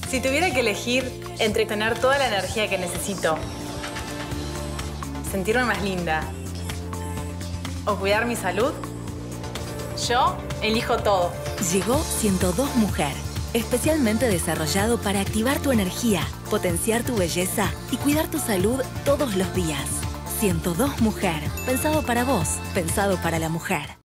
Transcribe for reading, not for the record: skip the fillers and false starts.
Si tuviera que elegir entre tener toda la energía que necesito, sentirme más linda o cuidar mi salud, yo elijo todo. Llegó 102 Mujer, especialmente desarrollado para activar tu energía, potenciar tu belleza y cuidar tu salud todos los días. 102 Mujer, pensado para vos, pensado para la mujer.